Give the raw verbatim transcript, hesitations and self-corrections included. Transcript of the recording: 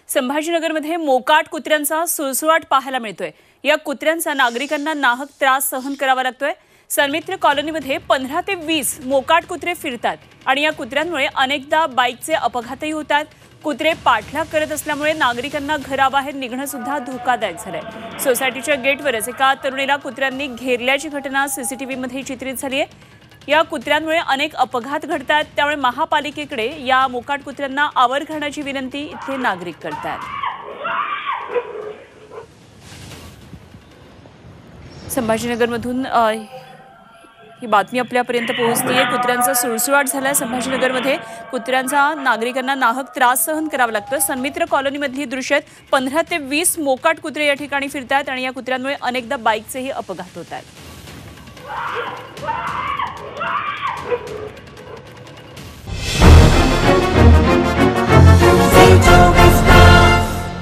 संभाजीनगरमध्ये मोकाट कुत्र्यांचा सुळसुळाट पाहायला मिळतोय। या कुत्र्यांचा नागरिकांना नाहक त्रास सहन करावा लागतोय। सन्मित्र कॉलनीमध्ये पंधरा ते वीस मोकाट कुत्रे फिरतात आणि या कुत्र्यांमुळे अनेकदा बाईकचे अपघातही होतात। कुत्रे पाठलाग करत असल्यामुळे नागरिकांना घराबाहेर निघणं सुद्धा धोकादायक झालंय। सोसायटीच्या गेटवरच एका तरुणीला कुत्र्यांनी घेरल्याची घटना सीसीटीव्हीमध्ये चित्रित झाली आहे। या कुत्र्यांमुळे अनेक अपघात घडतात, त्यामुळे महापालिकेकडे या मोकाट कुत्र्यांना आवर घालण्याची विनंती इथले नागरिक करतात। संभाजीनगरमधून ही बातमी आपल्यापर्यंत पोहोचतेय। कुत्र्यांचा सुळसुळाट झालाय संभाजीनगरमध्ये। कुत्र्यांचा नागरिकांना नाहक त्रास सहन करावा लागतो। सन्मित्र कॉलनीमधली दृश्य आहेत। पंधरा ते वीस मोकाट कुत्रे या ठिकाणी फिरतात आणि या कुत्र्यांमुळे अनेकदा बाईकचेही अपघात होतात।